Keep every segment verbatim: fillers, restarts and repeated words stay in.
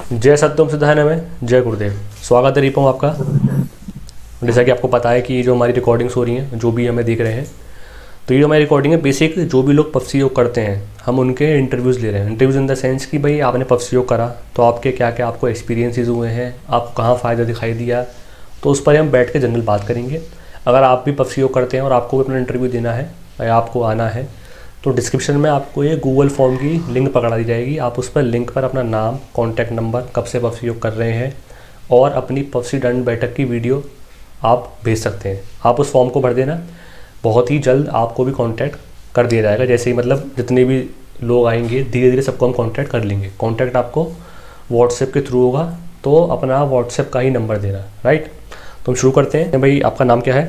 जय सत्यम सिद्धाय में जय गुरुदेव। स्वागत है रिपोम आपका। जैसा कि आपको पता है कि जो हमारी रिकॉर्डिंग्स हो रही हैं, जो भी हमें देख रहे हैं, तो ये हमारी रिकॉर्डिंग है बेसिक। जो भी लोग पबजी योग करते हैं हम उनके इंटरव्यूज़ ले रहे हैं। इंटरव्यूज़ इन द सेंस कि भाई आपने पबजी योग करा तो आपके क्या क्या आपको एक्सपीरियंसेस हुए हैं, आपको कहाँ फ़ायदा दिखाई दिया, तो उस पर हम बैठ के जनरल बात करेंगे। अगर आप भी पबजी योग करते हैं और आपको भी अपना इंटरव्यू देना है या आपको आना है, तो डिस्क्रिप्शन में आपको ये गूगल फॉर्म की लिंक पकड़ा दी जाएगी। आप उस पर लिंक पर अपना नाम, कॉन्टैक्ट नंबर, कब से पबजी योग कर रहे हैं और अपनी पबजी दंड बैठक की वीडियो आप भेज सकते हैं। आप उस फॉर्म को भर देना, बहुत ही जल्द आपको भी कांटेक्ट कर दिया जाएगा। जैसे ही मतलब जितने भी लोग आएंगे धीरे धीरे सबको हम कांटेक्ट कर लेंगे। कांटेक्ट आपको व्हाट्सएप के थ्रू होगा, तो अपना व्हाट्सएप का ही नंबर देना, राइट। तो हम शुरू करते हैं। भाई आपका नाम क्या है?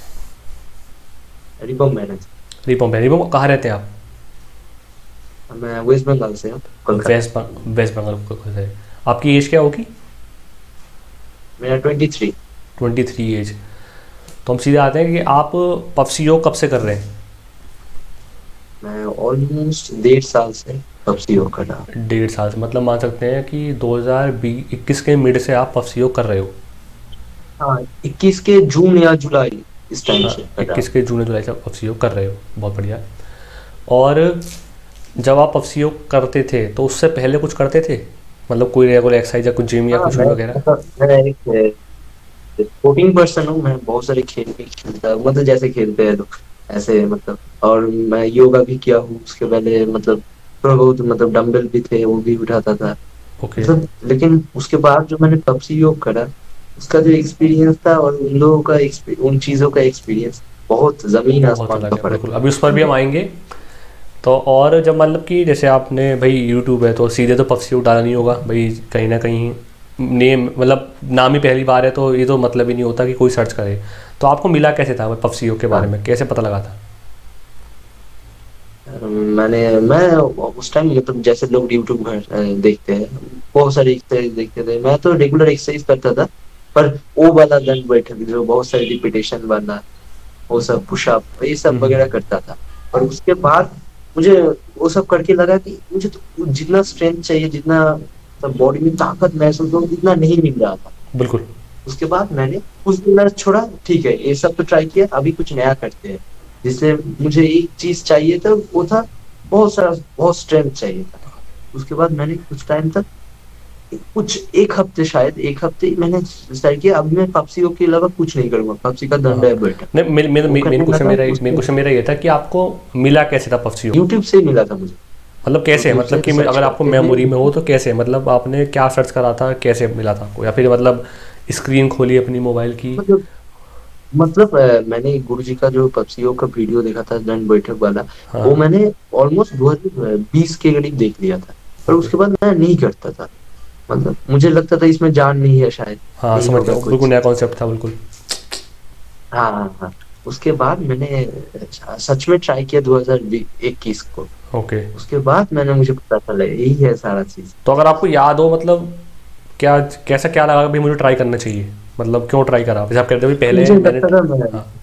रिपम मैनेज। रिपोम भाई, रिपोम कहाँ रहते हैं आप? मैं वेस्ट बंगाल से हूँ, कोलकाता। वेस्ट बंग वेस्ट बंगाल को से। आपकी एज क्या होगी? मेरा twenty three. Twenty three age. तो हम सीधे आते हैं कि आप पबजी योग कब से कर रहे हैं? मैं ऑलमोस्ट डेढ़ साल से पबजी योग कर रहा हूँ। डेढ़ साल से, मतलब मान सकते हैं कि दो हज़ार इक्कीस के मिड से आप पबजी योग कर रहे हो। हाँ, इक्कीस के जून या जुलाई इस टाइम हाँ, से कर रहा इक्कीस हूँ। के जून जुलाई से आप पबजी योग कर रहे हो, बहुत बढ़िया। और जब आप पबजी योग करते थे तो उससे पहले कुछ करते थे, मतलब कोई रेगुलर एक्सरसाइज या कुछ जिम या हाँ, कुछ भी मैं वगैरह? मतलब मैं एक स्पोर्टिंग पर्सन हूँ। मैं बहुत सारे खेल भी खेलता हूँ, मतलब जैसे खेलते हैं लोग ऐसे, मतलब। और मैं योगा भी किया हूँ उसके पहले, मतलब थोड़ा बहुत, मतलब डंबल भी थे वो भी उठाता था, ओके। मतलब। लेकिन उसके बाद जो मैंने पबजी योग करा, उसका जो एक्सपीरियंस था और उन लोगों का एक्सपी- उन चीजों का एक्सपीरियंस, बहुत जमीन बहुत आसमान का अलग है, फर्क बिल्कुल। अभी उस पर भी हम है। आएंगे। तो और जब मतलब कि जैसे आपने भाई यूट्यूब है तो सीधे तो पबजी योग डाला नहीं होगा भाई, कहीं ना कहीं नेम, मतलब नाम ही पहली बार है तो ये तो मतलब ही नहीं होता कि कोई सर्च करे। तो आपको मिला कैसे था पबजी योग के बारे हाँ, में, कैसे पता लगा था? मैंने मैं उस टाइम, मतलब जैसे लोग यूट्यूब देखते हैं, बहुत सारी एक्सरसाइज देखते थे, मैं तो रेगुलर एक्सरसाइज करता था। पर वो वाला दंड बैठक जो बहुत सारी रिपीटेशन वाला, वो सब पुशअप ये सब हम्म। वगैरह करता था। और उसके बाद मुझे वो सब करके लगा कि मुझे तो जितना स्ट्रेंथ चाहिए, जितना बॉडी में ताकत महसूस हो, उतना नहीं मिल रहा था। बिल्कुल। उसके बाद मैंने कुछ दिन मैंने छोड़ा, ठीक है ये सब तो ट्राई किया, अभी कुछ नया करते हैं। जिससे मुझे एक चीज चाहिए था, वो था बहुत सारा, बहुत स्ट्रेंथ चाहिए था। उसके बाद मैंने कुछ टाइम तक, कुछ एक हफ्ते, शायद एक हफ्ते ही मैंने डिसाइड किया अब मैं पबजी के अलावा कुछ नहीं करूंगा, पबजी का हाँ दंड है बेटा। नहीं, मेन मेन वो मेन करने क्वेश्चन लगा मेरा मेन उसके। क्वेश्चन मेरा ये था कि आपको मिला कैसे था पबजी योग? यूट्यूब से मिला था मुझे। मतलब कैसे, यूट्यूब मतलब से कि मैं- सर्च अगर आपको करते हुए, मेमोरी में हो तो कैसे, मतलब आपने क्या सर्च करा था, कैसे मिला था आपको, या फिर मतलब स्क्रीन खोली अपनी मोबाइल की? मतलब मतलब अ, मैंने गुरु जी का जो पपसीओ का वीडियो देखा था, दंड बैठक वाला। वो हाँ। मैंने ऑलमोस्ट दो हज़ार बीस के करीब देख लिया था। पर ओके। उसके बाद मैं नहीं करता था, मतलब मुझे लगता था इसमें जान नहीं है, शायद हाँ नहीं समझ होगा गया, बिल्कुल कुछ। नया कॉन्सेप्ट था, बिल्कुल। हाँ हाँ हाँ। उसके बाद मैंने अ, सच में ट्राई किया दो हज़ार इक्कीस को। ओके। उसके बाद मैंने मुझे पता चला यही है सारा चीज। तो अगर आपको याद हो, मतलब क्या, कैसा क्या लगा कि भाई मुझे ट्राई करना चाहिए, मतलब क्यों ट्राई करा? जैसे आप कहते हो भाई पहले मुझे मैंने। लगता था मैं हाँ।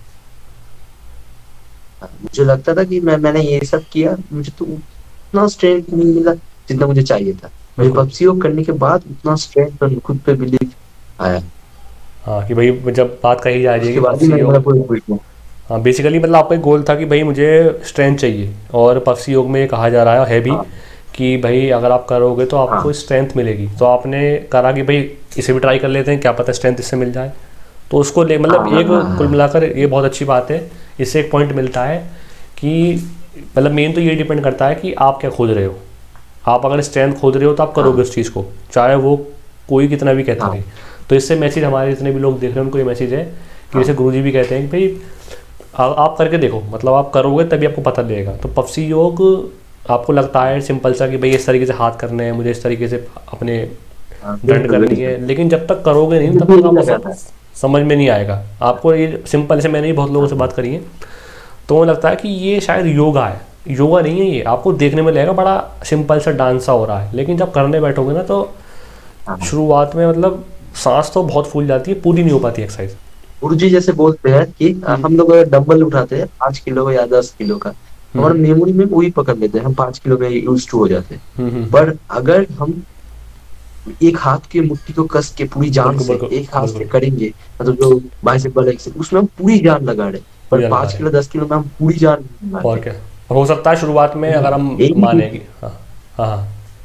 मुझे लगता था कि मैं मैंने ये सब किया, मुझे तो उतना स्ट्रेंथ नहीं मिला जितना मुझे चाहिए था। मुझे बिल्कुल। पबजी करने के बाद उतना स्ट्रेंथ और खुद पे बिलीव आया। हाँ कि भाई जब बात कही जा रही है उसके कि बाद ही पबजी मैंने मेरा योग। पूरा क्विट किया। हाँ बेसिकली मतलब आपका एक गोल था कि भाई मुझे स्ट्रेंथ चाहिए, और पबजी योग में ये कहा जा रहा है भी हाँ कि भाई अगर आप करोगे तो आपको हाँ स्ट्रेंथ मिलेगी। तो आपने करा कि भाई इसे भी ट्राई कर लेते हैं, क्या पता स्ट्रेंथ इससे मिल जाए। तो उसको ले, हाँ मतलब हाँ एक हाँ कुल हाँ। मिलाकर ये बहुत अच्छी बात है। इससे एक पॉइंट मिलता है कि मतलब मेन तो ये डिपेंड करता है कि आप क्या खोज रहे हो। आप अगर स्ट्रेंथ खोज रहे हो तो आप करोगे हाँ उस चीज़ को, चाहे वो कोई कितना भी कहता रहे। हाँ तो इससे मैसेज हमारे जितने भी लोग देख रहे हैं उनको ये मैसेज है कि हाँ जैसे गुरुजी भी कहते हैं कि भाई आ, आप करके देखो, मतलब आप करोगे तभी आपको पता लगेगा। तो पबजी योग आपको लगता है सिंपल सा कि भाई इस तरीके से हाथ करने हैं मुझे, इस तरीके से अपने हाँ, दंड बिल्कुल करनी है, बिल्कुल। लेकिन जब तक करोगे नहीं तब मुझे तक यही आपको लगा सब था। समझ में नहीं आएगा। आपको ये सिंपल से, मैंने भी बहुत लोगों से हाँ बात करी है, तो मुझे लगता है कि ये शायद योगा है। योगा नहीं है ये, आपको देखने में लगेगा बड़ा सिंपल सा डांस सा हो रहा है, लेकिन जब करने बैठोगे ना तो हाँ। शुरुआत में मतलब सांस तो बहुत फूल जाती है, पूरी नहीं हो पाती एक्सरसाइज। गुरुजी जैसे बोलते हैं कि अ, हम्म। हम लोग अगर डंबल उठाते हैं पांच किलो या दस किलो का, हमारा हम्म। मेमोरी में वही पकड़ लेते हैं, हम पांच किलो में यूज टू हो जाते हैं। हम्म। हम्म। पर अगर हम एक हाथ की मुट्ठी को कस के पूरी जान बिल्कुल से बिल्कुल एक हाथ से बिल्कुल। करेंगे, मतलब जो बाइसेप वाला एक्सरसाइज उसमें हम पूरी जान लगा रहे हैं। पर पूरी जान लगा पाँच रहे किलो हैं। दस किलो में हम पूरी जान नहीं और लगाते। क्या। और हो सकता है शुरुआत में तो अगर हम यही माने चीज़ कि हाँ हाँ हाँ,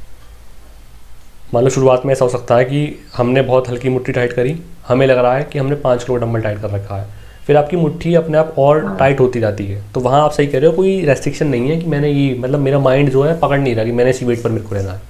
मान लो शुरुआत में ऐसा हो सकता है कि हमने बहुत हल्की मुट्ठी टाइट करी, हमें लग रहा है कि हमने पाँच किलो डंबल टाइट कर रखा है, फिर आपकी मुट्ठी अपने आप और हाँ टाइट होती जाती है। तो वहाँ आप सही कह रहे हो, कोई रेस्ट्रिक्शन नहीं है कि मैंने ये मतलब मेरा माइंड जो है पकड़ नहीं रहा कि मैंने इसी वेट पर मेरे को रहना है।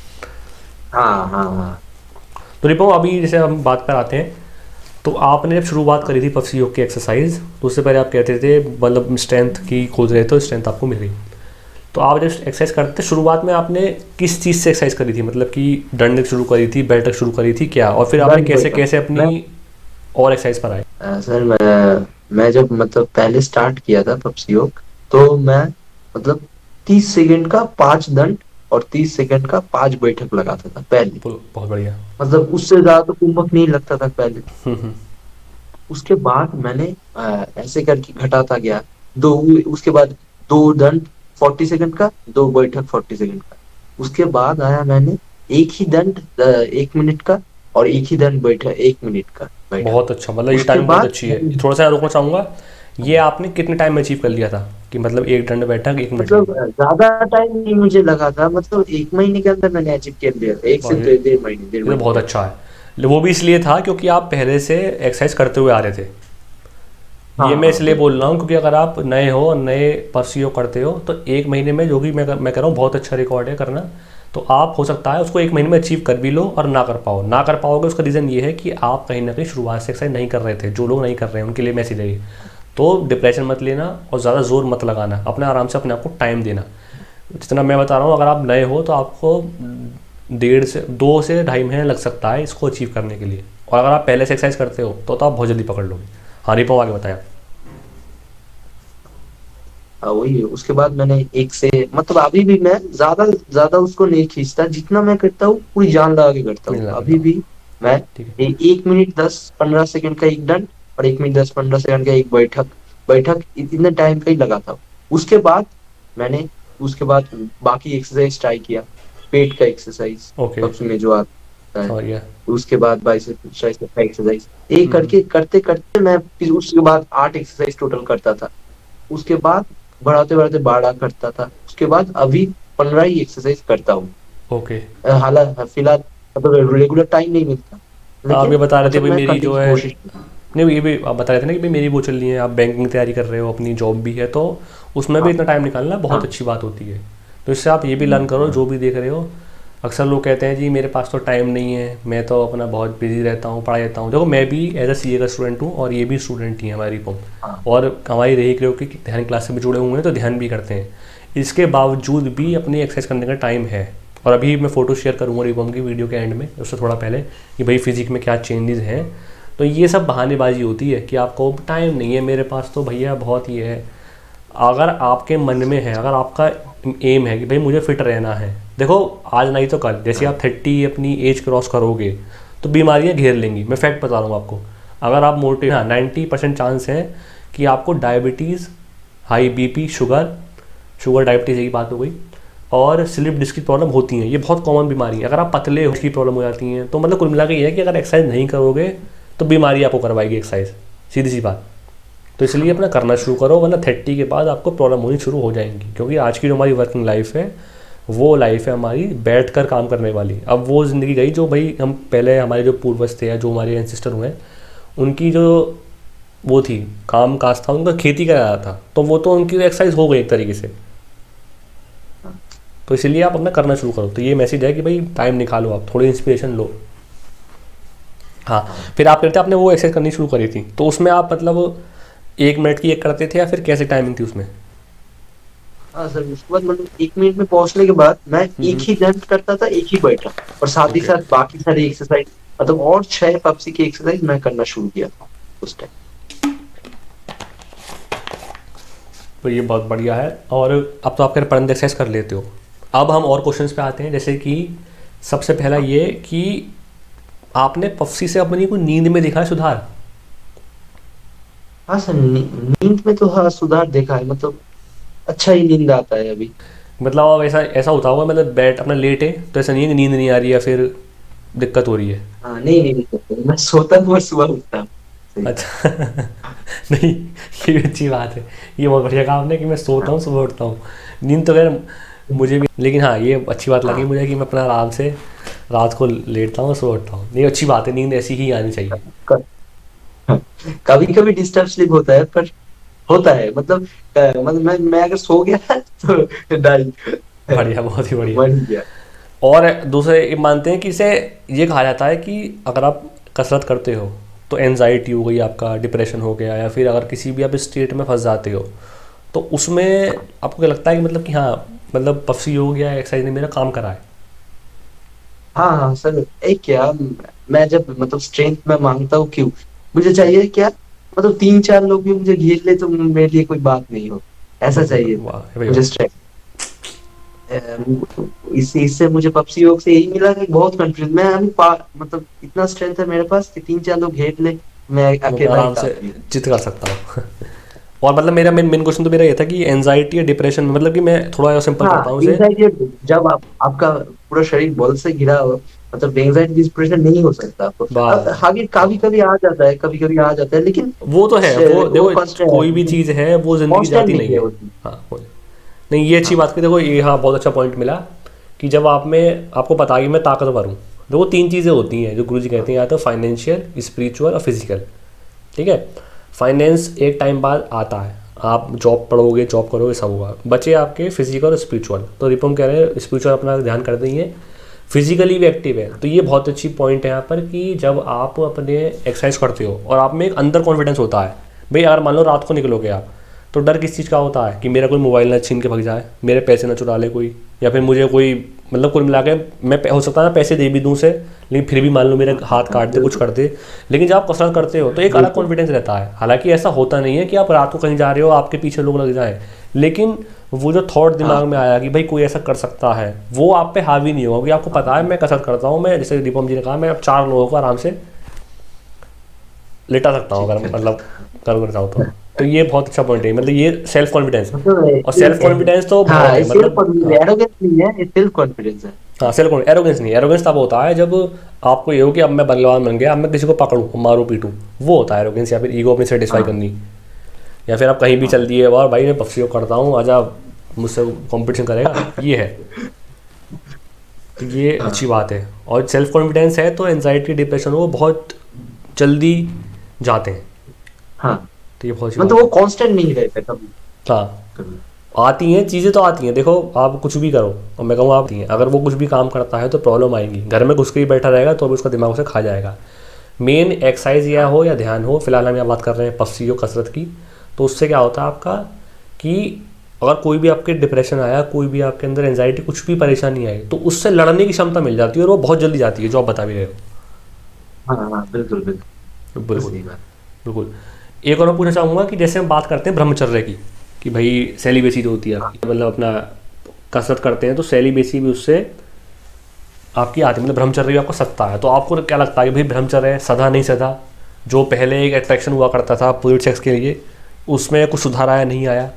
हाँ हाँ हाँ तो रिपो अभी जैसे हम बात पर आते हैं, तो आपने जब शुरुआत करी थी पफसी योग की एक्सरसाइज, तो उससे पहले आप कहते थे मतलब स्ट्रेंथ की खोज रहे थे, स्ट्रेंथ आपको मिल गई। तो आप जब एक्सरसाइज करते थे शुरुआत में आपने किस चीज़ से एक्सरसाइज करी थी, मतलब कि डंडे शुरू करी थी, बेल्ट तक शुरू करी थी क्या, और फिर आपने डन कैसे बैठक। कैसे अपनी मैं और एक्सरसाइज पर आए? अ, सर मैं मैं जब मतलब पहले स्टार्ट किया था पबजी योग, तो मैं मतलब तीस सेकंड का पांच दंड और तीस सेकंड का पांच बैठक लगाता था पहले। बहुत बहुत बढ़िया। मतलब उससे ज्यादा तो कुंभक नहीं लगता था पहले। हम्म हम्म। उसके बाद मैंने अ, ऐसे करके घटाता गया। दो उसके बाद दो दंड फोर्टी सेकंड का, दो बैठक फोर्टी सेकंड का। उसके बाद आया मैंने एक ही दंड अ, एक मिनट का, और एक ही दंड बैठक एक मिनट का बैठक। बहुत अच्छा, मतलब ये उसके टाइमिंग बहुत बाद अच्छी है। ये थोड़ा सा रोकना चाहूँगा, ये आपने कितने टाइम में अचीव कर लिया था कि मतलब एक दंड बैठक एक मिनट मतलब की? अ, ज्यादा टाइम नहीं मुझे लगा था, मतलब एक महीने के अंदर मैंने अचीव कर लिया था, एक से और ये डेढ़ डेढ़ महीने डेढ़ ये तो महीने बहुत के अंदर। अच्छा है। वो भी इसलिए था क्योंकि आप पहले से एक्सरसाइज करते हुए आ रहे थे। हाँ ये मैं हाँ इसलिए बिल्कुल। बोल रहा हूँ क्योंकि अगर आप नए हो और नए परसियो करते हो तो एक महीने में, जो कि मैं मैं कह रहा हूँ बहुत अच्छा रिकॉर्ड है करना, तो आप हो सकता है उसको एक महीने में अचीव कर भी लो और ना कर पाओ। ना कर पाओगे उसका रीज़न ये है कि आप कहीं ना कहीं शुरुआत से एक्सरसाइज नहीं कर रहे थे। जो लोग नहीं कर रहे हैं उनके लिए मैसेज है ये। तो डिप्रेशन मत लेना और ज़्यादा जोर मत लगाना, अपने आराम से अपने आप को टाइम देना। जितना मैं बता रहा हूँ, अगर आप नए हो तो आपको डेढ़ से दो से ढाई महीने लग सकता है इसको अचीव करने के लिए। और अगर आप पहले से एक्सरसाइज करते हो तो, तो आप बहुत जल्दी पकड़ लोगे। हाँ रिपो आगे बताया। हाँ वही है। उसके बाद मैंने एक से मतलब अभी भी मैं ज्यादा ज्यादा उसको नहीं खींचता, जितना मैं करता हूँ पूरी जान लगा के करता पूरी हूँ ना करता अभी हूँ। भी। मैं ठीक है। ए, एक मिनट दस पंद्रह सेकंड का एक दंड, और एक मिनट दस पंद्रह सेकंड का एक बैठक बैठक इतने टाइम का ही लगाता हूँ। उसके बाद मैंने उसके बाद बाकी एक्सरसाइज ट्राई किया, पेट का एक्सरसाइज ओके। पब्स में जो आता है। समझ गया। उसके बाद बाइसेप ट्राइसेप का एक्सरसाइज, ये हम्म हम्म। करके करते करते मैं फिर उसके बाद आठ एक्सरसाइज टोटल करता था। उसके बाद बढ़ाते बढ़ाते बारह करता था। उसके बाद अभी पंद्रह ही एक्सरसाइज करता हूँ। ओके। अ, हालांकि फिलहाल मतलब रेगुलर टाइम नहीं मिलता, आप लेकिन ये बता रहे थे मतलब भाई मैं मेरी करने जो की है, कोशिश करता नहीं ये भी आप बता रहे थे ना कि भाई मेरी वो चल रही है, आप बैंकिंग की तैयारी कर रहे हो, अपनी जॉब भी है, तो उसमें हूँ। भी हाँ इतना टाइम निकालना बहुत हाँ अच्छी बात होती है। तो इससे आप ये भी लर्न करो, जो हाँ भी देख रहे हो। अक्सर लोग कहते हैं जी मेरे पास तो टाइम नहीं है, मैं तो अपना बहुत बिजी रहता हूँ, पढ़ाई रहता हूँ। देखो मैं भी एज अ सी ए का स्टूडेंट हूँ और ये भी स्टूडेंट ही है हमारी पम, हाँ और हमारी रही क्यों कि ध्यान क्लास से भी जुड़े हुए हैं तो ध्यान भी करते हैं। इसके बावजूद भी अपनी एक्सरसाइज करने का टाइम है। और अभी मैं फ़ोटो शेयर करूँगा रिपम की वीडियो के एंड में, उससे थोड़ा पहले, कि भाई फिजिक में क्या चेंजेस हैं। तो ये सब बहानेबाजी होती है कि आपको टाइम नहीं है, मेरे पास तो भैया बहुत ही है। अगर आपके मन में है, अगर आपका एम है कि भाई मुझे फिट रहना है, देखो आज नहीं तो कल जैसे हाँ आप थर्टी अपनी एज क्रॉस करोगे तो बीमारियां घेर लेंगी। मैं फैक्ट बता रहा हूँ आपको। अगर आप मोटे, हाँ नाइन्टी परसेंट चांस है कि आपको diabetes, high BP, sugar sugar diabetes की बात हो गई, और स्लिप डिस्क की प्रॉब्लम होती हैं। ये बहुत कॉमन बीमारी है। अगर आप पतले हो उसकी प्रॉब्लम हो जाती हैं। तो मतलब कुल मिला के ये है कि अगर एक्सरसाइज नहीं करोगे तो बीमारी आपको करवाएगी एक्सरसाइज, सीधी सी बात। तो इसलिए अपना करना शुरू करो, वरना थर्टी के बाद आपको प्रॉब्लम होनी शुरू हो जाएंगी। क्योंकि आज की जो हमारी वर्किंग लाइफ है वो लाइफ है हमारी बैठ कर काम करने वाली। अब वो ज़िंदगी गई जो भाई हम पहले, हमारे जो पूर्वज थे या जो हमारे एंसेस्टर हुए, उनकी जो वो थी काम काज था, उनका खेती का रहा था, तो वो तो उनकी एक्सरसाइज हो गई एक तरीके से। हाँ तो इसीलिए आप अपना करना शुरू करो। तो ये मैसेज है कि भाई टाइम निकालो, आप थोड़ी इंस्पिरेशन लो। हाँ। हाँ फिर आप कहते आपने वो एक्सरसाइज करनी शुरू करी थी, तो उसमें आप मतलब एक मिनट की एक करते थे या फिर कैसे टाइमिंग थी उसमें? हाँ सर। उसके बाद मतलब एक मिनट में पहुंचने के बाद मैं एक हम्म। ही दंड करता था, एक ही बैठा, और साथ ही ओके। साथ बाकी सारी एक्सरसाइज मतलब और छह पबजी की एक्सरसाइज मैं करना शुरू किया था उस टाइम। तो ये बहुत बढ़िया है। और अब तो आप कह रहे परंद एक्सरसाइज कर लेते हो। अब हम और क्वेश्चंस पे आते हैं, जैसे कि सबसे पहला ये कि आपने पफसी से अपनी कोई नींद में दिखा है सुधार? हाँ सर, नी, नींद में तो हाँ सुधार देखा है, मतलब अच्छा ही नींद आता है अभी। मतलब अब ऐसा ऐसा होता होगा, मतलब बैठ अपना लेटे तो ऐसा नहीं है कि नींद नहीं आ रही, या फिर दिक्कत हो रही है। हाँ नहीं नहीं नहीं, मैं सोता हूँ और सुबह उठता हूँ। सही। अच्छा। नहीं, ये भी अच्छी बात है। ये बहुत बढ़िया काम है कि मैं सोता हाँ हूँ सुबह उठता हूँ। नींद तो खैर मुझे भी, लेकिन हाँ ये अच्छी बात लगी हाँ। मुझे कि मैं अपना आराम से रात को लेटता हूँ और सुबह उठता हूँ। ये अच्छी बात है, नींद ऐसी ही आनी चाहिए। कभी कभी डिस्टर्ब स्लीप होता है, पर होता है मतलब अ, मतलब मैं मैं अगर सो गया तो डाई बढ़िया, बहुत ही बढ़िया। मर ही गया। और दूसरे ये मानते हैं कि इसे ये कहा जाता है कि अगर आप कसरत करते हो तो एनजाइटी हो गई आपका, डिप्रेशन हो गया, या फिर अगर किसी भी आप स्टेट में फंस जाते हो तो उसमें आपको क्या लगता है कि मतलब कि हाँ, मतलब पफसी योग या एक्सरसाइज ने मेरा काम करा है? हाँ हाँ सर, एक क्या, मैं जब मतलब स्ट्रेंथ में मांगता हूँ क्यों, मुझे चाहिए क्या, मतलब तीन चार लोग भी मुझे घेर ले तो मेरे लिए कोई बात नहीं हो, ऐसा बहुत चाहिए वाह था भाई मुझे वाह। स्ट्रेंथ। इससे इससे मुझे पबजी योग से यही मिला कि बहुत कॉन्फिडेंस, मैं अभी पा- मतलब इतना स्ट्रेंथ है मेरे पास कि तीन चार लोग घेर ले, मैं तो मैं अकेला ही आराम से काफी हूँ। चित कर सकता हूँ। और मतलब मेरा मेन मेन क्वेश्चन तो मेरा ये था कि एनजाइटी या डिप्रेशन में, मतलब कि मैं थोड़ा और सिंपल हाँ करता हूँ इसे। एंजाइटी, जब आप आपका पूरा शरीर बल से घिरा हो, मतलब एंजाइटी डिप्रेशन नहीं हो सकता आपको। अब बस आगे कभी कभी आ जाता है, कभी कभी आ जाता है, लेकिन वो तो है, वो से- वो देखो कांस्टेंट कोई भी है, चीज़ है वो ज़िंदगी कांस्टेंट जाती नहीं नहीं है है। वो चीज। हाँ वो, नहीं ये अच्छी हाँ बात की, देखो ये हाँ बहुत अच्छा पॉइंट मिला कि जब आप में आपको पता है कि मैं ताकतवर हूँ। देखो तीन चीज़ें होती हैं जो गुरुजी कहते हैं, या तो फाइनेंशियल, स्पिरिचुअल और फिजिकल। ठीक है। फाइनेंस एक टाइम बाद आता है, आप जॉब पढ़ोगे, जॉब करोगे, सब होगा। बचे आपके फिजिकल और स्पिरिचुअल, तो रिपोम कह रहे हैं स्पिरिचुअल अपना ध्यान कर देंगे, फिजिकली भी एक्टिव है। तो ये बहुत अच्छी पॉइंट है यहाँ पर कि जब आप अपने एक्सरसाइज करते हो और आप में एक अंदर कॉन्फिडेंस होता है। भाई अगर मान लो रात को निकलोगे आप, तो डर किस चीज़ का होता है कि मेरा कोई मोबाइल ना छीन के भाग जाए, मेरे पैसे ना चुरा ले कोई, या फिर मुझे कोई, मतलब कुल मिला के मैं हो सकता है ना पैसे दे भी दूँ से, लेकिन फिर भी मान लो मेरे हाँ हाथ हाँ, काट दे, कुछ बिल्कुल कर दे। लेकिन जब आप कसरत करते हो तो एक अलग बिल्कुल। कॉन्फिडेंस रहता है। हालांकि ऐसा होता नहीं है कि आप रात को कहीं जा रहे हो आपके पीछे लोग लग जाएं, लेकिन वो जो थॉट हाँ दिमाग में आया कि भाई कोई ऐसा कर सकता है, वो आप पे हावी नहीं होगा, क्योंकि आपको हाँ पता है मैं कसरत करता हूँ, मैं जैसे दीपम जी ने कहा मैं अब चार लोगों को आराम से लेटा सकता हूँ ठीक अगर है। मतलब करूँगा चाहूँ तो। तो ये बहुत अच्छा पॉइंट है, मतलब ये सेल्फ कॉन्फिडेंस। मतलब और ये- सेल्फ ये- कॉन्फिडेंस तो बहुत हाँ है सेल्फ मतलब। कॉन्फिडेंस, हाँ एरोगेंस नहीं है, ये सेल्फ कॉन्फिडेंस है। हाँ, सेल्फ कॉन्फिडेंस, एरोगेंस नहीं। एरोगेंस तब होता है जब आपको ये हो कि अब मैं बलवान बन गया, अब मैं किसी को पकड़ूँ मारूँ पीटूँ, वो होता है एरोगेंस, या फिर ईगो अपनी सेटिस्फाई हाँ करनी। या फिर आप कहीं भी हाँ चल दिए और भाई मैं पक्षी को करता हूँ, आजा मुझसे कंपटीशन करेगा, ये है। तो ये अच्छी हाँ बात है। और सेल्फ कॉन्फिडेंस है तो एनजाइटी, डिप्रेशन वो बहुत जल्दी जाते हैं। हाँ, तो ये बहुत अच्छी मतलब बात वो है। कांस्टेंट नहीं रहता कभी हाँ, कभी। आती हैं चीज़ें तो आती हैं, देखो आप कुछ भी करो और मैं कहूँ आप आती हैं, अगर वो कुछ भी काम करता है तो प्रॉब्लम आएंगी। घर में घुस के ही बैठा रहेगा तो भी उसका दिमाग उसे खा जाएगा। मेन एक्सरसाइज या हाँ हो या ध्यान हो, फिलहाल हम यहाँ बात कर रहे हैं पफसी हो कसरत की। तो उससे क्या होता है आपका कि अगर कोई भी आपके डिप्रेशन आया, कोई भी आपके अंदर एंजाइटी, कुछ भी परेशानी आई, तो उससे लड़ने की क्षमता मिल जाती है और वो बहुत जल्दी जाती है, जो आप बता भी रहे हाँ हाँ, बिल्कुल बिल्कुल हो। बिल्कुल बिल्कुल सही बात। बिल्कुल। एक और मैं पूछना चाहूँगा कि जैसे हम बात करते हैं ब्रह्मचर्य की, कि भाई सेलिबेसी जो होती है हाँ आपकी, मतलब अपना कसरत करते हैं तो सेलिबेसी भी उससे आपकी आती है, मतलब ब्रह्मचर्य भी आपको सत्ता है। तो आपको क्या लगता है कि भाई ब्रह्मचर्य सदा नहीं सदा, जो पहले एक अट्रैक्शन हुआ करता था पूरे सेक्स के लिए, उसमें कुछ सुधार आया नहीं आया?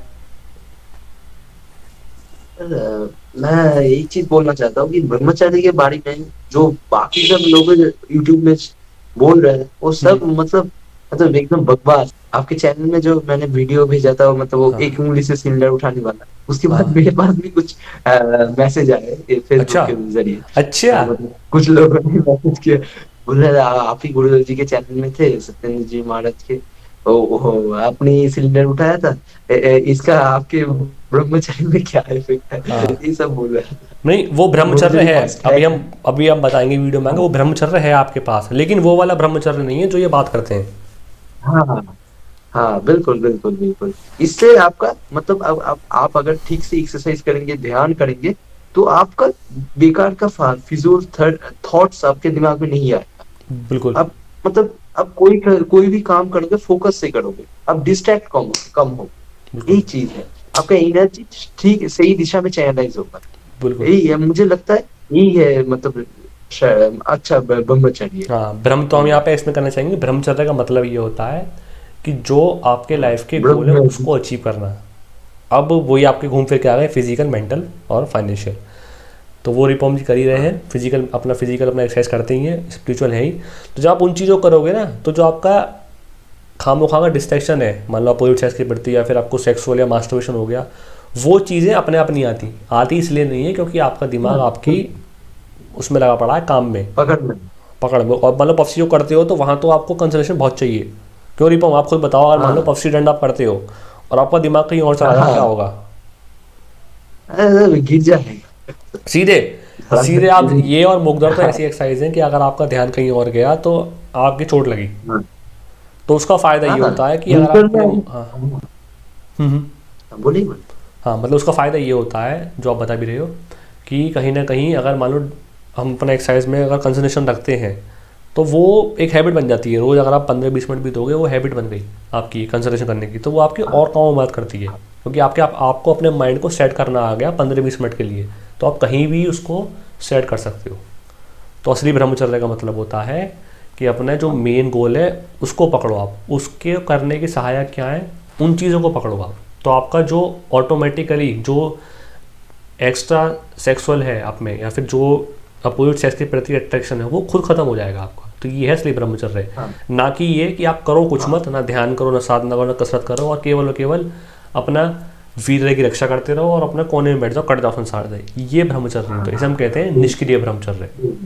सर, अ, मैं एक चीज बोलना चाहता हूँ कि ब्रह्मचारी के बारे में जो बाकी सब लोग यूट्यूब में बोल रहे हैं वो सब हम्म। मतलब मतलब एकदम बकवास। आपके चैनल में जो मैंने वीडियो भेजा था, मतलब वो हाँ एक उंगली से सिलेंडर उठाने वाला, उसके बाद हाँ। मेरे पास भी कुछ मैसेज आए अच्छा फेसबुक के जरिए। अच्छा। अ, मतलब कुछ लोगों ने मैसेज किया, बोल रहे "आ- आप ही गुरु जी के चैनल में थे, सत्येंद्र जी महाराज के, ओ, ओ, आपने सिलेंडर उठाया था, ए, ए, इसका आपके ब्रह्मचारी में क्या इफेक्ट है, हाँ, ये सब बोल रहा था। नहीं वो वो ब्रह्मचर्य मेरी है। फर्स्ट है। अभी हम अभी हम बताएंगे वीडियो में आगे, वो ब्रह्मचर्य है आपके पास, लेकिन वो वाला ब्रह्मचर्य नहीं है जो ये बात करते हैं। हाँ हाँ हाँ, बिल्कुल बिल्कुल बिल्कुल। इससे आपका मतलब अब अब आप अगर ठीक से एक्सरसाइज करेंगे, ध्यान करेंगे, तो आपका बेकार का फिजूल थॉट्स आपके दिमाग में नहीं आएगा। बिल्कुल आप मतलब आप कोई कोई भी काम करोगे फोकस से करोगे, अब डिस्ट्रैक्ट कम कम हो। बिल्कुल यही चीज है, आपका एनर्जी ठीक सही दिशा में चैनलाइज होगा। बिल्कुल। यही है, मुझे लगता है यही है मतलब श- अच्छा ब- ब्रह्मचर्य। हाँ, ब्रह्म तो हम यहाँ पे इसमें करना चाहेंगे, ब्रह्मचर्य का मतलब ये होता है कि जो आपके हाँ लाइफ के गोल है ब्रह्म। उसको अचीव करना। अब वही आपके घूम फिर के आ गए फिजिकल, मेंटल और फाइनेंशियल। तो वो रिपॉम जी कर ही रहे हैं, फिजिकल अपना फिजिकल अपना एक्सरसाइज करते ही हैं, स्पिरिचुअल है ही। तो जब आप उन चीज़ों को करोगे ना, तो जो आपका खामो खा का डिस्ट्रैक्शन है, मान लो अपोजिट सेक्स के प्रति या फिर आपको सेक्सुअल या मास्टरबेशन हो गया, वो चीज़ें अपने आप नहीं आती। आती इसलिए नहीं है क्योंकि आपका दिमाग आपकी उसमें लगा पड़ा है काम में, पकड़ में पकड़ में। और मान लो पफसी जो करते हो तो वहाँ तो आपको कंसंट्रेशन बहुत चाहिए। क्यों रिपम, आप खुद बताओ, अगर मान लो पफसी डंड आप करते हो और आपका दिमाग कहीं और चला जाए, क्या होगा? अरे गिर जाएगा सीधे सीधे आप ये और मुकदर तो ऐसी एक्सरसाइज है कि अगर आपका ध्यान कहीं और गया तो आपकी चोट लगी। तो उसका फायदा ये होता है कि अगर आप हाँ हम्म बोलिए बोलिए। हाँ मतलब उसका फ़ायदा ये होता है जो आप बता भी रहे हो कि कहीं ना कहीं अगर मान लो हम अपना एक्सरसाइज में अगर कंसंट्रेशन रखते हैं तो वो एक हैबिट बन जाती है। रोज़ अगर आप पंद्रह बीस मिनट भी दोगे, वो हैबिट बन गई आपकी कंसंट्रेशन करने की, तो वो आपकी और कामों में मदद करती है क्योंकि आपके आप, आपको अपने माइंड को सेट करना आ गया पंद्रह बीस मिनट के लिए, तो आप कहीं भी उसको सेट कर सकते हो। तो असली ब्रह्मचर्य का मतलब होता है कि अपना जो मेन गोल है उसको पकड़ो आप, उसके करने की सहायक क्या है उन चीज़ों को पकड़ो आप। तो आपका जो ऑटोमेटिकली जो एक्स्ट्रा सेक्सुअल है आप में या फिर जो अपोजिट सेक्स के प्रति अट्रैक्शन है वो खुद खत्म हो जाएगा आपका। तो ये है असली ब्रह्मचर्य, ना कि ये कि आप करो कुछ मत, ना ध्यान करो, ना साधना करो, ना कसरत करो और केवल और केवल अपना वीर्य की रक्षा करते रहो और अपना कोने में बैठ जाओ, कट जाओ संसार से। ये ब्रह्मचर्य नहीं, तो इसे हम कहते हैं निष्क्रिय ब्रह्मचर्य।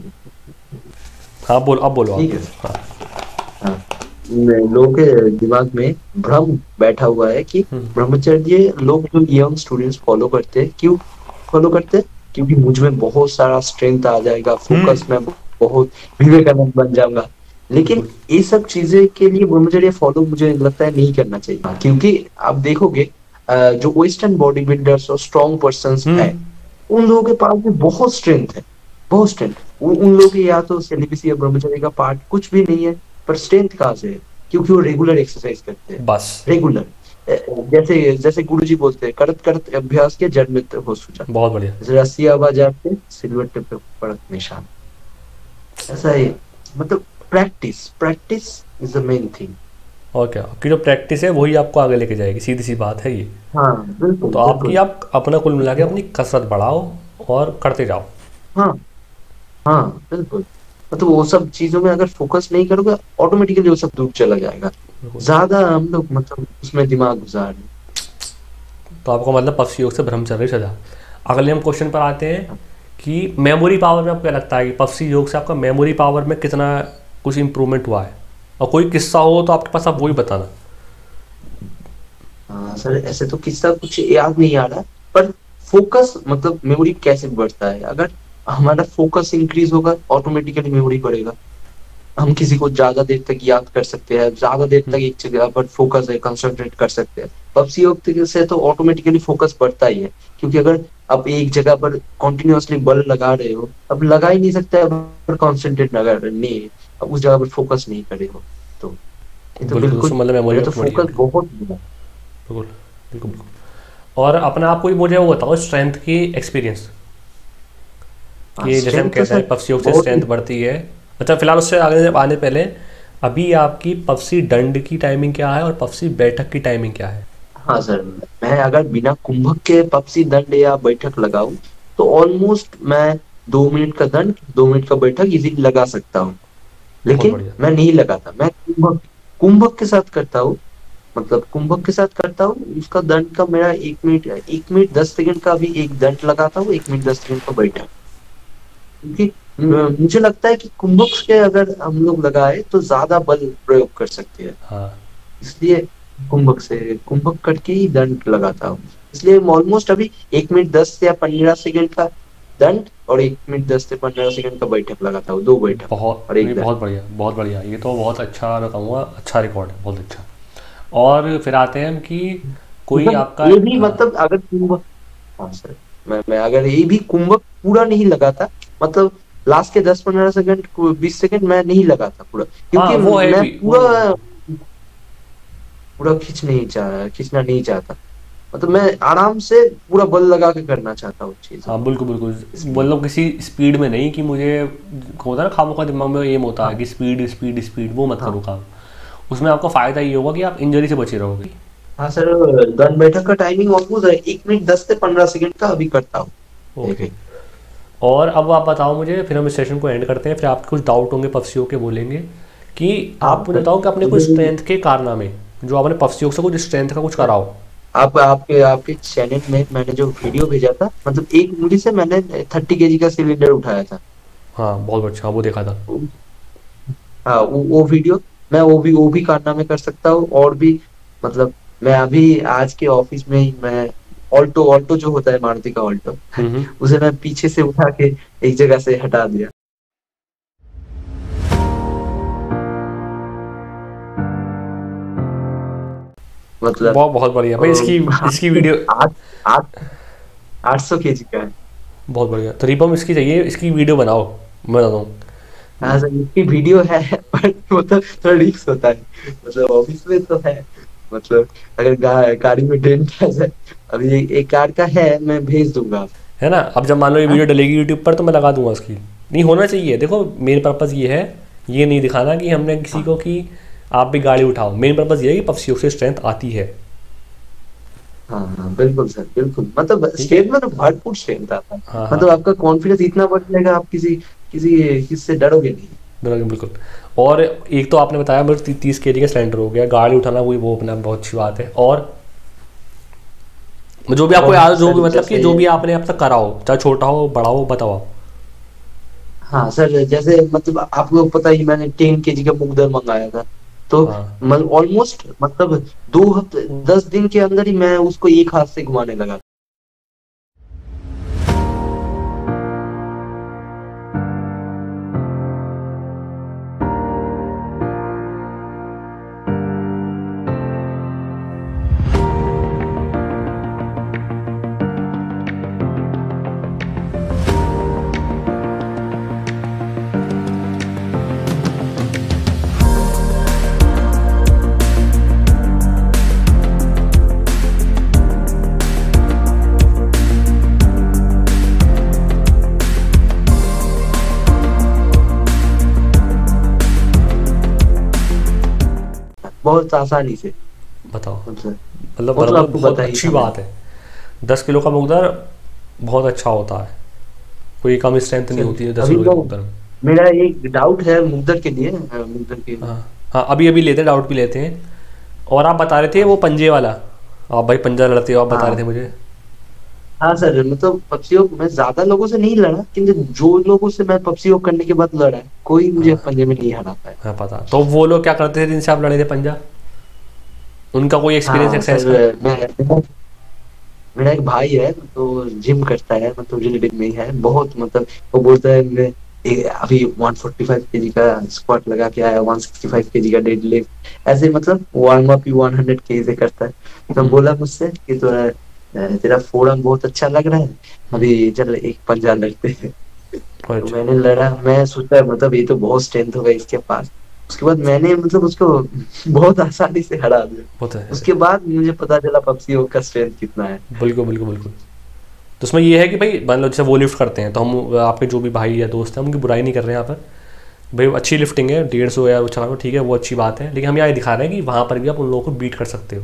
हाँ बोल, अब बोलो आप। हाँ लोगों के दिमाग में भ्रम बैठा हुआ है कि ब्रह्मचर्य लोग जो यंग स्टूडेंट्स फॉलो करते हैं, क्यों फॉलो करते हैं? क्योंकि मुझ में बहुत सारा स्ट्रेंथ आ जाएगा, फोकस में बहुत विवेकानंद बन जाऊंगा। लेकिन ये सब चीजें के लिए ब्रह्मचर्य फॉलो मुझे लगता है नहीं करना चाहिए, क्योंकि आप देखोगे जो वेस्टर्न बॉडी बिल्डर्स और स्ट्रॉन्ग पर्संस है, उन लोगों के पास भी बहुत स्ट्रेंथ है, बहुत स्ट्रेंथ। उन लोगों के या तो सेलिबेसी या ब्रह्मचर्य का पार्ट कुछ भी नहीं है, पर स्ट्रेंथ कहाँ से है? क्योंकि वो रेगुलर एक्सरसाइज करते हैं, बस रेगुलर। जैसे जैसे गुरुजी बोलते हैं, करत करत अभ्यास के जड़ में हो सूझा। बहुत बढ़िया। जैसे रस्सी आवाज आते सिल्वर टिप पे पड़क निशान, ऐसा ही मतलब practice practice is the main thing. और क्या, आपकी जो प्रैक्टिस है वही आपको आगे लेके जाएगी, सीधी सी बात है ये। हाँ बिल्कुल। तो आपकी आप अपना कुल मिला के अपनी कसरत बढ़ाओ और करते जाओ। हाँ हाँ बिल्कुल, मतलब वो सब चीजों में अगर फोकस नहीं करोगे ऑटोमेटिकली वो सब दूर चला जाएगा। ज्यादा हम लोग मतलब उसमें दिमाग गुजार रहे। तो आपको मतलब पफसी योग से ब्रह्मचर्य सजा। अगले हम क्वेश्चन पर आते हैं कि मेमोरी पावर में आपको क्या लगता है कि पफसी योग से आपका मेमोरी पावर में कितना कुछ इम्प्रूवमेंट हुआ है? और कोई किस्सा हो तो आपके पास आप वही बताना। हाँ सर, ऐसे तो किस्सा कुछ याद नहीं आ रहा, पर फोकस मतलब मेमोरी कैसे बढ़ता है? अगर हमारा फोकस इंक्रीज होगा ऑटोमेटिकली मेमोरी बढ़ेगा। हम किसी को ज्यादा देर तक याद कर सकते हैं, ज्यादा देर तक एक जगह पर फोकस है कंसंट्रेट कर सकते हैं। पफसी योग से तो ऑटोमेटिकली फोकस बढ़ता ही है, क्योंकि अगर आप एक जगह पर कॉन्टिन्यूसली बल लगा रहे हो, अब लगा ही नहीं सकते, अब कंसंट्रेट लगा नहीं है, अब उस जगह पर फोकस नहीं करे हो, तो ये तो बिल्कुल मतलब मेमोरी तो फोकस बहुत बिल्कुल बिल्कुल। और अपने आप को ही मुझे वो बताओ स्ट्रेंथ की एक्सपीरियंस कि जैसे हम कहते हैं पफसी योग से स्ट्रेंथ बढ़ती है। अच्छा फिलहाल उससे आगे आने पहले अभी आपकी पफसी दंड की टाइमिंग क्या है और पफसी बैठक की टाइमिंग क्या है? हाँ सर, मैं अगर बिना कुंभक के पफसी दंड या बैठक लगाऊं तो ऑलमोस्ट मैं दो मिनट का दंड दो मिनट का बैठक इजीली लगा सकता हूँ। लेकिन मैं नहीं लगाता, मैं कुंभक कुंभक के साथ करता हूँ, मतलब कुंभक के साथ करता हूँ। उसका दंड का मेरा एक मिनट एक मिनट दस सेकंड का भी एक दंड लगाता हूँ, एक मिनट दस सेकंड का बैठक। क्योंकि मुझे लगता है कि कुंभक के अगर हम लोग लगाए तो ज्यादा बल प्रयोग कर सकते हैं। हाँ। इसलिए कुंभक से कुंभक करके ही दंड लगाता हूँ। इसलिए ऑलमोस्ट अभी एक मिनट दस या पंद्रह सेकंड का दंड और एक मिनट दस से पंद्रह सेकंड का बैठक लगाता हूँ, दो बैठक। बहुत और एक बहुत बढ़िया, बहुत बढ़िया। ये तो बहुत अच्छा, मैं कहूँगा अच्छा रिकॉर्ड है, बहुत अच्छा। और फिर आते हैं कि कोई मतलब आपका ये भी मतलब अगर कुंभक, हाँ सर, मैं मैं अगर ये भी कुंभक पूरा नहीं लगाता, मतलब लास्ट के दस पंद्रह सेकंड बीस सेकंड मैं नहीं लगाता पूरा, क्योंकि हाँ, वो मैं पूरा पूरा खींच नहीं चाह खींचना नहीं चाहता, मतलब मैं आराम से पूरा बल लगा के करना चाहता हूँ चीज। हाँ बिल्कुल बिल्कुल, मतलब किसी स्पीड में नहीं कि मुझे होता है ना खामों का दिमाग में एम होता है कि स्पीड स्पीड स्पीड, वो मत करो काम। उसमें आपको फायदा ये होगा कि आप इंजरी से बचे रहोगे। हाँ सर, दंड बैठक का टाइमिंग ऑलमोस्ट एक मिनट दस से पंद्रह सेकंड का अभी करता हूँ। ओके। और अब आप बताओ मुझे, फिर हम इस सेशन को एंड करते हैं, फिर आपके कुछ डाउट होंगे पफसी के बोलेंगे कि हाँ आप मुझे सर, बताओ कि अपने कुछ मुझे स्ट्रेंथ के कारनामे जो आपने पफसी से कुछ स्ट्रेंथ का कुछ करा हो। आप आपके आपके चैनल में मैंने जो वीडियो भेजा था, मतलब एक उंगली से मैंने थर्टी केजी का सिलेंडर उठाया था। हाँ बहुत अच्छा, वो देखा था। हाँ, वो वो वीडियो मैं वो भी वो भी कारनामे कर सकता हूँ, और भी मतलब मैं अभी आज के ऑफिस में ही मैं ऑल्टो ऑल्टो जो होता है मारुति का ऑल्टो हम्म हम्म। उसे मैं पीछे से उठा के एक जगह से हटा दिया। मतलब बहुत बहुत बढ़िया भाई, इसकी इसकी अ, वीडियो आठ आठ आठ सौ केजी का है। बहुत बढ़िया। तो रिपम इसकी चाहिए, इसकी वीडियो बनाओ, मैं बताता हूँ। हाँ सर, इसकी वीडियो है पर मतलब थोड़ा रिस्क होता है, मतलब ऑफिस में तो है, मतलब अगर गा, गाड़ी में डेंट आ जाए। अभी एक, एक कार का है, मैं भेज दूंगा। है ना, अब जब मान लो ये हाँ वीडियो डलेगी यूट्यूब पर तो मैं लगा दूंगा उसकी। नहीं होना चाहिए, देखो मेन पर्पज़ ये है, ये नहीं दिखाना कि हमने किसी हाँ को कि आप भी गाड़ी उठाओ। मेन पर्पज़ ये है कि पफसी से स्ट्रेंथ आती है। हाँ हाँ, बिल्कुल सर, बिल्कुल, मतलब ठीक है। स्ट्रेंथ में तो भरपूर स्ट्रेंथ आता है। हाँ हाँ, मतलब आपका कॉन्फिडेंस इतना बढ़ जाएगा, आप किसी किसी किससे डरोगे नहीं। बिल्कुल बिल्कुल। और एक तो आपने बताया मतलब ती, तीस के जी का सिलेंडर हो गया, गाड़ी उठाना वही वो अपना बहुत अच्छी बात है। और जो भी आपको और याद हो, जो भी सर मतलब कि जैसे, जो भी आपने अब तक करा हो, चाहे छोटा हो बड़ा हो, बताओ आप। हाँ सर जैसे मतलब आपको पता ही, मैंने टेन केजी का मूंग दाल मंगाया था। तो हाँ ऑलमोस्ट मतलब दो हफ्ते, दस दिन के अंदर ही मैं उसको एक हाथ से घुमाने लगा। बहुत आसानी से, बताओ। मतलब मतलब वो तो बराबर आपको बहुत पता ही अच्छी था मैंने। बात है। दस किलो का मुकदर बहुत अच्छा होता है, कोई कम स्ट्रेंथ नहीं सर होती है दस अभी किलो के तो मुकदर में। मेरा एक डाउट है मुग्दर के लिए, अ, मुग्दर के लिए। हाँ हाँ, अभी अभी लेते हैं, डाउट भी लेते हैं। और आप बता रहे थे हाँ वो पंजे वाला, आप भाई पंजा लड़ते हो, आप बता रहे थे हाँ मुझे। हाँ सर, मतलब पपसीओ मैं ज्यादा लोगों से नहीं लड़ा, किंतु जो लोगों से मैं पपसीओ करने के बाद लड़ा है, कोई मुझे हाँ पंजे में नहीं हरा पाया। हाँ पता। तो वो लोग क्या करते थे जिनसे आप लड़े थे पंजा, उनका कोई एक्सपीरियंस हाँ एक्सरसाइज सर, का। मैं मेरा एक भाई है तो जिम करता है, मतलब रिलेटिव में ही है बहुत, मतलब वो बोलता है मैं ए, अभी वन फोर्टी फाइव केजी का स्क्वाट लगा के आया, वन सिक्सटी फाइव केजी का डेड लिफ्ट, ऐसे मतलब वार्म अप ही वन हंड्रेड केजी से करता है। तो हम्म बोला मुझसे कि तो अ, तेरा फोरम बहुत अच्छा लग रहा है, हम्म। अभी चल एक पंजा लड़ते हैं। बहुत तो अच्छा। मैंने लड़ा, मैं सोचा मतलब ये तो बहुत स्ट्रेंथ होगा इसके पास। उसके बाद मैंने मतलब उसको बहुत आसानी से हरा दिया। बहुत है। उसके बाद मुझे पता चला पबजी का स्ट्रेंथ कितना है। बिल्कुल बिल्कुल बिल्कुल। तो उसमें ये है कि भाई मान लो जैसे वो लिफ्ट करते हैं तो हम आपके जो भी भाई या दोस्त हैं उनकी बुराई नहीं कर रहे हैं यहाँ पर। भाई वो अच्छी लिफ्टिंग है, डेढ़ सौ या चला लो ठीक है, वो अच्छी बात है, लेकिन हम यहाँ दिखा रहे हैं कि वहाँ पर भी आप उन लोगों को बीट कर सकते हो।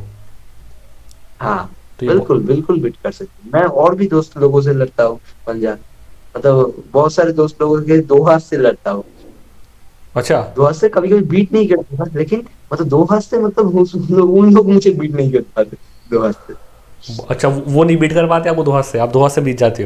हाँ तो ये बहुत। बिल्कुल बिल्कुल बीट कर सकते हैं। मैं और भी दोस्त लोगों से लड़ता हूँ पंजा, मतलब बहुत सारे दोस्त लोगों के दो हाथ से लड़ता हूँ। अच्छा दो हाथ से कभी कभी बीट नहीं करता, लेकिन मतलब दो हाथ से मतलब उस- उन लोग उन लोग मुझे बीट नहीं कर पाते दो हाथ से। अच्छा, वो नहीं बीट कर पाते आपको दो हाथ से, आप दो हाथ से बीत जाते हो।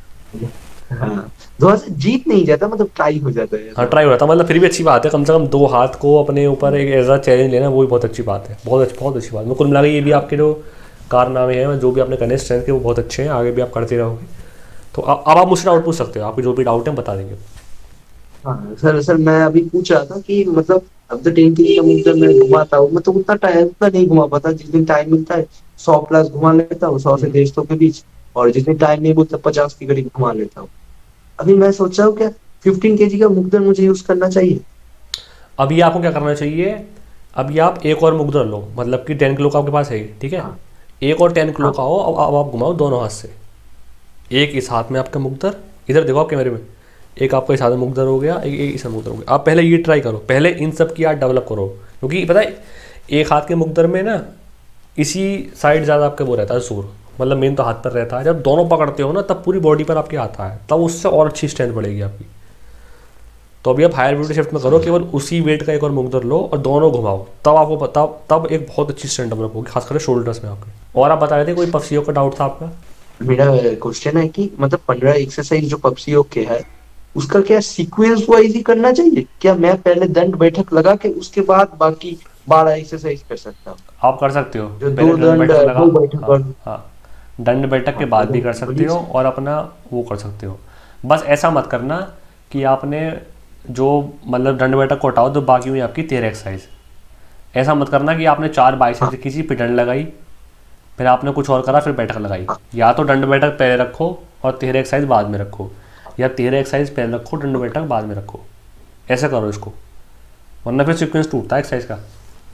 हाँ, दो हाथ से जीत नहीं जाता, मतलब ट्राई हो जाता है हाँ ऐसा। ट्राई हो रहा था, मतलब फिर भी अच्छी बात है, कम से कम दो हाथ को अपने ऊपर एक एज चैलेंज लेना वो भी बहुत अच्छी बात है, बहुत अच्छी बहुत अच्छी बात। मैं कुल मिला के ये भी हाँ आपके जो कारनामे हैं जो भी आपने करने स्ट्रेंथ के वो बहुत अच्छे हैं, आगे भी आप करते रहोगे। तो अब अब आप मुझसे डाउट पूछ सकते हो, आपके जो भी डाउट है बता देंगे। हाँ सर, सर मैं अभी पूछ रहा था कि मतलब अब तो टेन के मुद्दे में घुमाता हूँ, मतलब उतना टाइम उतना नहीं घुमा पाता, जिस दिन टाइम मिलता है सौ प्लस घुमा लेता हूँ, सौ से हम्म। डेढ़ सौ के बीच। और जिस दिन टाइम नहीं मिलता पचास की करीब घुमा लेता हूँ। अभी मैं सोच रहा हूँ क्या फिफ्टीन केजी का मुग्दर मुझे यूज करना चाहिए। अभी आपको क्या करना चाहिए, अभी आप एक और मुकदर लो, मतलब कि टेन किलो का आपके पास है ही, ठीक है। हाँ एक और टेन किलो हाँ का हो, अब अब आप घुमाओ दोनों हाथ से। एक इस हाथ में आपका मुकदर, इधर देखो आप कैमरे में, एक आपका इस हाथ में मुकदर हो गया, एक एक इस हाथ में मुकदर हो गया। आप पहले ये ट्राई करो, पहले इन सब की आप डेवलप करो, क्योंकि पता है एक हाथ के मुकदर में ना इसी साइड ज़्यादा आपका वो रहता है जोर, मतलब मेन तो हाथ पर रहता है। जब दोनों पकड़ते हो ना तब पूरी बॉडी पर आपके आता है, तब उससे और अच्छी स्ट्रेंथ बढ़ेगी आपकी। तो अभी आप हायर वेट शिफ्ट में करो, केवल उसी वेट का एक और मुकदर लो और दोनों घुमाओ, तब आपको पता, तब एक बहुत अच्छी स्ट्रेंथ डेवलप होगी, खासकर शोल्डर्स में आपके। और आप बता रहे थे कोई पफसीओ का डाउट था आपका? मेरा क्वेश्चन है कि मतलब पंद्रह एक्सरसाइज जो पप्सी योग के है, उसका क्या सीक्वेंस वाइज ही करना चाहिए क्या? मैं पहले दंड बैठक लगा के उसके बाद बाकी बारह एक्सरसाइज कर सकता हूँ? आप कर सकते हो, जो पहले दो दंड दंड बैठक लगा। दो बैठक हाँ और हाँ, दंड बैठक के हाँ बाद भी बोलो कर सकते बोलिए हो सर। और अपना वो कर सकते हो। बस ऐसा मत करना कि आपने जो मतलब दंड बैठक को हटाओ तो बाकी हुई आपकी तेरह एक्सरसाइज। ऐसा मत करना कि आपने चार बाइसेप्स हाँ की थी, फिर डंड लगाई, फिर आपने कुछ और करा, फिर बैठक लगाई। हाँ या तो दंड बैठक पहले रखो और तेरह एक्सरसाइज बाद में रखो, या तेरह एक्सरसाइज पहले रखो, दंड बैठक बाद में रखो। ऐसा करो इसको, वरना फिर सीक्वेंस टूटता है एक्सरसाइज का।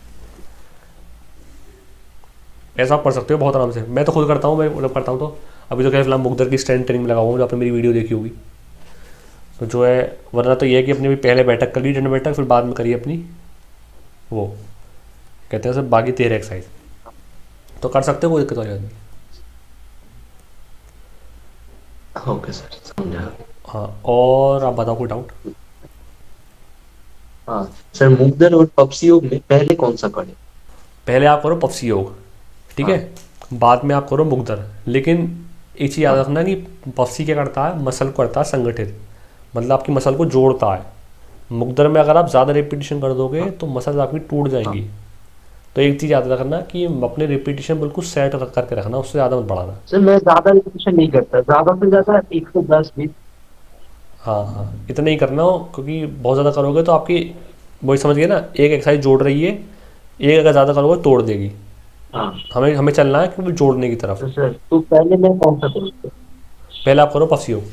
ऐसा आप कर सकते हो बहुत आराम से। मैं तो खुद करता हूँ, मैं मतलब करता हूँ। तो अभी तो क्या फिलहाल मुकद्दर की स्ट्रेंथ ट्रेनिंग में लगा हुआ हूँ, जो आपने मेरी वीडियो देखी होगी। तो जो है, वरना तो ये है कि अपनी भी पहले बैठक कर ली दंड बैठक, फिर बाद में करिए अपनी वो कहते हैं सब बाकी तेरह एक्सरसाइज। तो कर सकते हो, कोई दिक्कत वाली बात नहीं। ओके सर, समझा। हाँ, और आप बताओ कोई डाउट? हाँ सर, मुगदर और पप्सी योग में पहले कौन सा करें? पहले आप करो पफसी योग, ठीक है, हाँ बाद में आप करो मुकद्दर। लेकिन एक चीज़ याद हाँ रखना कि पफसी क्या करता है, मसल को करता है संगठित, मतलब आपकी मसल को जोड़ता है। मुकद्दर में अगर आप ज़्यादा रिपीटिशन कर दोगे हाँ तो मसल आपकी टूट हाँ। जाएंगी। तो एक चीज़ याद रखना कि अपने रिपीटिशन बिल्कुल सेट करके रखना, उससे ज़्यादा मत बढ़ाना। सर मैं ज्यादा रिपीटेशन नहीं करता, ज्यादा से ज्यादा एक सौ दस बीस। हाँ हाँ, इतना ही करना हो, क्योंकि बहुत ज़्यादा करोगे तो आपकी वही समझ गए ना, एक एक्सरसाइज जोड़ रही है, एक अगर ज़्यादा करोगे तोड़ देगी। हाँ हमें हमें चलना है कि जोड़ने की तरफ। तो सर, तो पहले मैं कौन सा करूँ? पहले आप करो पफसी योग,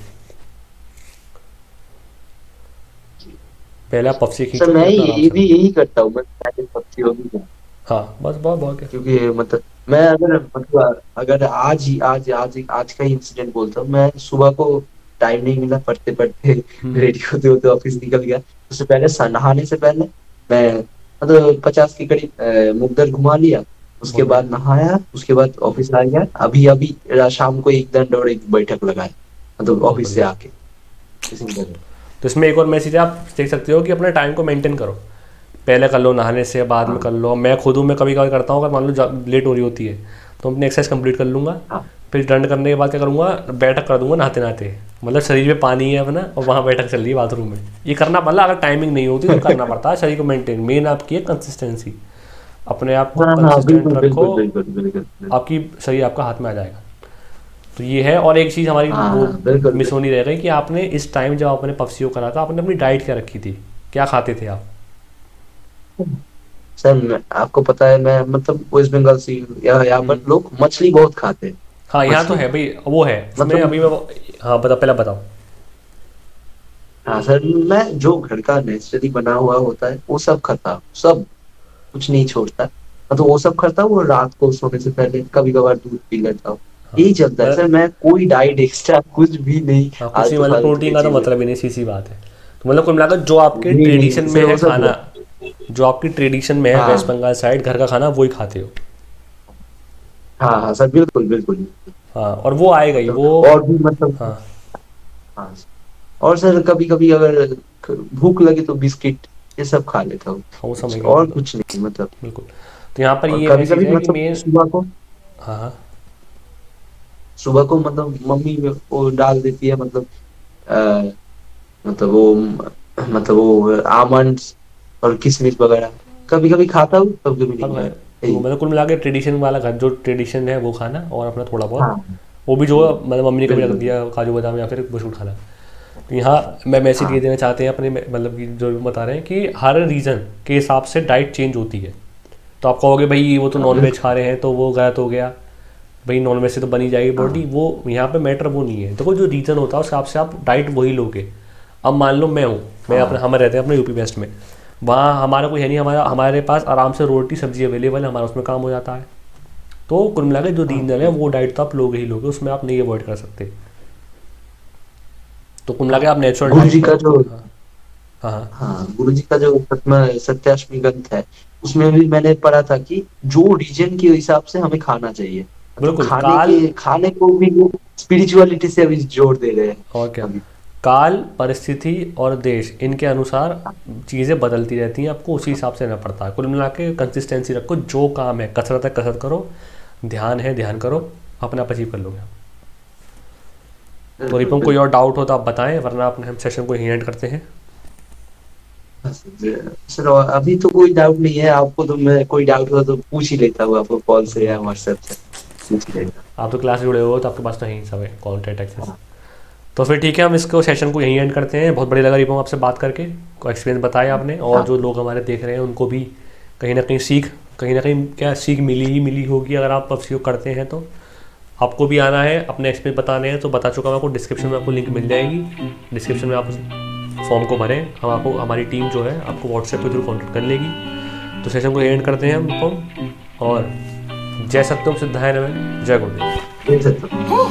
पहले आप पफसी सर खींचो, मैं फिर अपना आराम ये से भी करो। यही करता हूँ, मैं पहले पप्सी योग ही करता हाँ बस बहुत बहुत क्या। हूँ। क्योंकि मतलब मैं अगर मतलब अगर आज ही आज आज आज का ही इंसिडेंट बोलता हूँ, मैं सुबह को टाइम नहीं मिला, पढ़ते पढ़ते हम्म। रेडी होते होते ऑफिस निकल गया। उससे पहले स- नहाने से पहले मैं मतलब पचास के करीब अ, मुगदर घुमा लिया। उसके बहुत बढ़िया। बाद नहाया, उसके बाद ऑफिस आ गया। अभी अभी रा- शाम को एक दंड और एक बैठक लगाया, मतलब बहुत ऑफिस से बढ़िया। आके इसी तरह। तो इसमें एक और मैसेज आप देख सकते हो कि अपने टाइम को मेंटेन करो। पहले कर लो नहाने से, बाद में हाँ कर लो। मैं खुद हूँ, मैं कभी कभी करता हूँ, अगर मान लो जा- लेट हो रही होती है तो अपनी एक्सरसाइज कंप्लीट कर लूँगा। हाँ फिर दंड करने के बाद क्या करूँगा, बैठक कर दूंगा नहाते नहाते। मतलब शरीर में पानी है अपना और वहाँ बैठक चल रही है बाथरूम में। ये करना, मतलब अगर टाइमिंग नहीं होती तो करना पड़ता है शरीर को मेंटेन। मेन आपकी है कंसिस्टेंसी, अपने आप को हाँ हाँ, कंसिस्टेंट बिल्कुल रखो, बिल्कुल बिल्कुल बिल्कुल बिल्कुल। आपकी शरीर आपका हाथ में आ जाएगा। तो ये है। और एक चीज़ हमारी वो हाँ बिल्कुल मिस होनी बिल्कुल। रह गई कि आपने इस टाइम जब आपने पफसीओ करा था, आपने अपनी डाइट क्या रखी थी, क्या खाते थे आप? सर मैं, आपको पता है मैं मतलब वेस्ट बंगाल से हूँ। यहाँ यहाँ पर हम्म। लोग मछली बहुत खाते हैं। हाँ यहाँ तो मछली है भाई, वो है उसमें अभी मैं मतलब वो- हाँ बता, पहले बताओ। हाँ सर, मैं जो घर का नेचुरली बना हुआ होता है वो सब खाता हूँ, सब कुछ नहीं छोड़ता। मतलब वो सब खाता हूँ, और रात को सोने से पहले कभी कभार दूध पी लेता हूँ। हाँ यही चलता है सर, मतलब, मैं कोई डाइट एक्स्ट्रा कुछ भी नहीं, हाँ कुछ नहीं, आलतू मतलब फालतू प्रोटीन की का तो चीजें मतलब ही नहीं, सीधी सी बात है। तो मतलब कुल मिलाकर जो आपके नहीं ट्रेडिशन नहीं में सर, है वो सब खाना, जो आपकी ट्रेडिशन में है वेस्ट हाँ बंगाल साइड, घर का खाना वही खाते हो। हाँ हाँ सर, बिल्कुल बिल्कुल। हाँ, और वो आएगा ही वो। मतलब और भी मतलब हाँ हाँ। और सर कभी कभी अगर भूख लगे तो बिस्किट ये सब खा लेता हूँ, हाँ, वो समझ कुछ गया वो और तो, कुछ नहीं मतलब। बिल्कुल। तो यहाँ पर और ये कभी मैसेज कभी है कि मतलब मेन। सुबह को हाँ हाँ। सुबह को मतलब मम्मी वो डाल देती है, मतलब आ, मतलब वो मतलब वो आमंड्स और किशमिश वगैरह। कभी कभी खाता हूँ, कभी कभी हाँ नहीं तो है, खाता, तो यही। मतलब कुल मिला के ट्रेडिशन वाला घर, जो ट्रेडिशन है वो खाना, और अपना थोड़ा बहुत हाँ वो भी जो मतलब मम्मी ने कभी रख बिल्कुल। दिया काजू बादाम या फिर बिस्कुट खाना। तो यहाँ मैं मैसेज ये हाँ देना चाहते हैं अपने में- मतलब कि जो भी बता रहे हैं कि हर रीज़न के हिसाब से डाइट चेंज होती है। तो आप कहोगे भाई वो तो हाँ नॉन वेज बिल्कुल। खा रहे हैं तो वो गलत हो गया, भाई नॉन वेज से तो बनी जाएगी बॉडी, हाँ वो यहाँ पे मैटर वो नहीं है। देखो जो रीज़न होता है उस हिसाब से आप डाइट वही लोगे। अब मान लो मैं हूँ, मैं अपने, हाँ हम रहते हैं अपने यूपी वेस्ट में, वहाँ हमारा कोई है नहीं, हमारा हाँ हमारे पास आराम से रोटी सब्जी अवेलेबल है, हमारा उसमें काम हो जाता है। तो कुल मिला के जो हाँ रीजनल है बिल्कुल। वो डाइट तो आप लोगे ही लोगे, उसमें आप नहीं अवॉइड कर सकते। तो कुल मिला हाँ के आप नेचुरल गुरु डाइट जी का करो। जो हाँ हाँ हाँ। हाँ गुरु जी का जो सत्य सत्याष्टमी ग्रंथ है, उसमें भी मैंने पढ़ा था कि जो रीजन के हिसाब से हमें खाना चाहिए। तो बिल्कुल खाने काल। के खाने को भी स्पिरिचुअलिटी से अभी जोड़ दे रहे हैं और क्या, अभी। काल, परिस्थिति और देश, इनके अनुसार चीज़ें बदलती रहती हैं, आपको उसी हिसाब से रहना पड़ता है। कुल मिला के कंसिस्टेंसी रखो, जो काम है कसरत है कसरत करो, ध्यान है ध्यान करो, अपने आप अचीव कर लोगे आप। तो बिल्कुल रिपम कोई और बिल्कुल। डाउट हो तो आप बताएं, वरना अपने हम सेशन को यहीं एंड करते हैं। सर अभी तो कोई डाउट नहीं है, आपको तो मैं कोई डाउट हुआ तो पूछ ही लेता हूँ, आपको कॉल से या व्हाट्सएप से पूछ ही लेता आप तो क्लास से जुड़े हो तो आपके पास तो यहीं सब है कॉन्टैक्ट एक्सेस। हूँ। तो फिर ठीक है, हम इसको सेशन को यहीं एंड करते हैं। बहुत बढ़िया लगा रिपम आपसे बात करके, को एक्सपीरियंस बताया आपने, और हाँ जो लोग हमारे देख रहे हैं उनको भी कहीं ना कहीं सीख, कहीं ना कहीं क्या सीख मिली ही मिली होगी। अगर आप पफसी करते हैं तो आपको भी आना है, अपने एक्सपीरियंस बताने हैं तो बता चुका हूँ आपको, डिस्क्रिप्शन में आपको लिंक मिल जाएगी। डिस्क्रिप्शन में आप उस फॉर्म को भरें, हम आपको, हमारी टीम जो है आपको व्हाट्सएप के थ्रू कॉन्टेक्ट कर लेगी। तो सेशन को एंड करते हैं हम, और जय सत्यम सिद्धाय नमः, जय गुरुदेव। ये सब तो